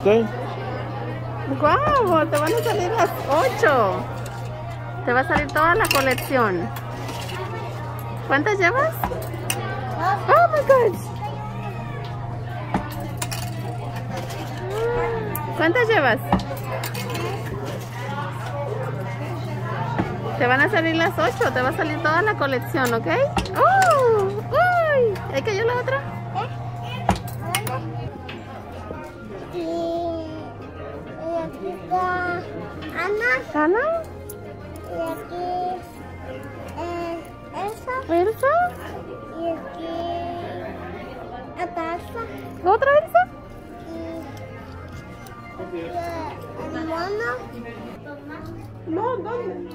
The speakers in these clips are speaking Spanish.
¿Ok? ¡Guau! Te van a salir las 8. Te va a salir toda la colección. ¿Cuántas llevas? ¡Oh, my gosh! ¿Cuántas llevas? Te van a salir las 8. Te va a salir toda la colección, ¿ok? ¡Oh! ¡Uy! ¿Ahí cayó la otra? ¿Ana? Y aquí Elsa. ¿Elsa? Y aquí Elsa. ¿Otra Elsa? Y el mono. No, ¿dónde?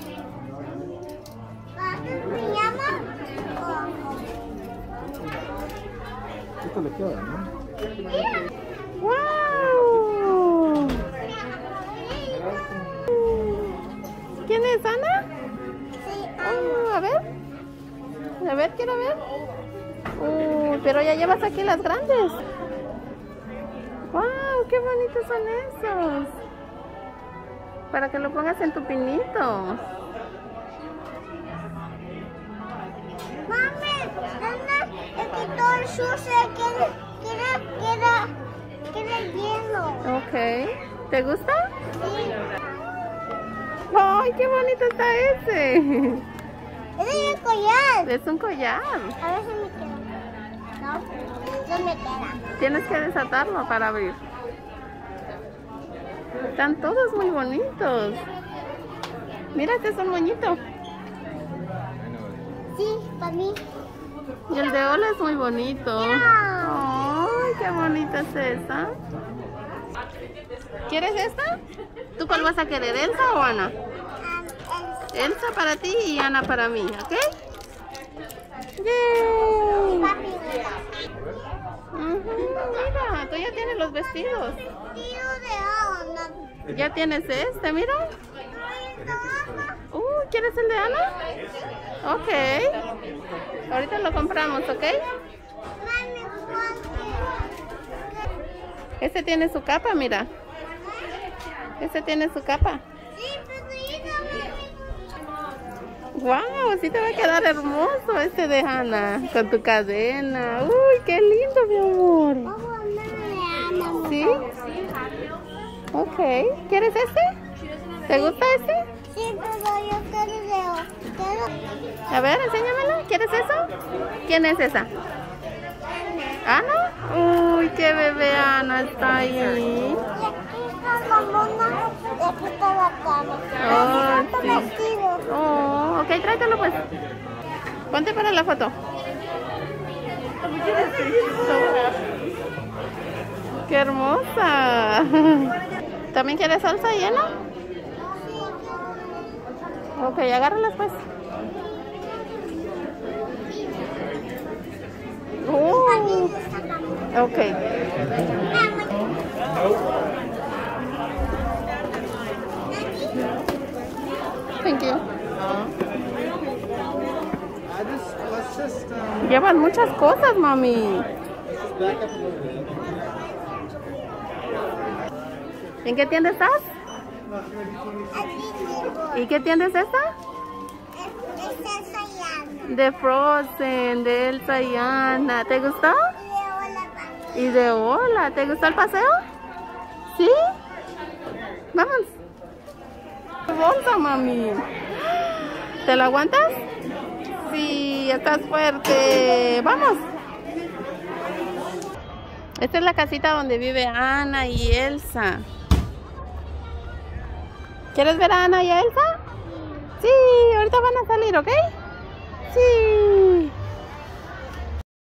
¿Se llama? Esto le queda, ¿no? ¡Wow! ¿Quién es Ana? Sí, A ver. A ver, quiero ver. Pero ya llevas aquí las grandes. ¡Wow! ¡Qué bonitos son esos! Para que lo pongas en tu pinito. Mami, ¿dónde le quitó el sucio? Quiere hielo. Ok. ¿Te gusta? Sí. ¡Ay, qué bonito está ese! Ese es el collar. Es un collar. A ver si me queda. No me queda. Tienes que desatarlo para abrir. Están todos muy bonitos. Mira, este es un moñito. Sí, para mí. Y el de Ola es muy bonito. ¡Ay, qué bonita es esa! ¿Quieres esta? ¿Tú cuál vas a querer, Elsa o Ana? Elsa para ti y Ana para mí, ¿ok? ¡Yay! Papi, mira. Mira, tú ya tienes los vestidos. Vestido de Ana. Ya tienes este, mira. ¿Quieres el de Ana? Ok. Ahorita lo compramos, ¿ok? Mami, Este tiene su capa, mira. Este tiene su capa. sí, pero ¡Wow! Sí te va a quedar hermoso este de Ana. Con tu cadena. ¡Uy, qué lindo, mi amor! vamos a darle a Ana. ¿Sí? Ok. ¿Quieres este? ¿Te gusta este? Sí, pero yo quiero. A ver, enséñamelo. ¿Quieres eso? ¿Quién es esa? ¿Ana? ¡Uy, qué bebé Ana está ahí! Y aquí está la mona. Y aquí está la cama. Oh, Aquí está sí. el vestido. Oh, ok, tráetelo pues. Ponte para la foto. ¡Qué hermosa! ¿También quieres salsa llena? Ok, agárralas pues. Ok. Thank you. Llevan muchas cosas, mami. ¿En qué tienda estás? ¿Y qué tienda es esta? Es Elsa y Ana. De Frozen, de Elsa y Anna. ¿Te gustó? Y de Hola también. Y de Hola. ¿Te gustó el paseo? ¿Sí? Vamos. Bolsa, mami. ¿Te lo aguantas? Sí, estás fuerte. Vamos. Esta es la casita donde vive Ana y Elsa. ¿Quieres ver a Ana y a Elsa? Sí, ahorita van a salir, ¿ok? Sí.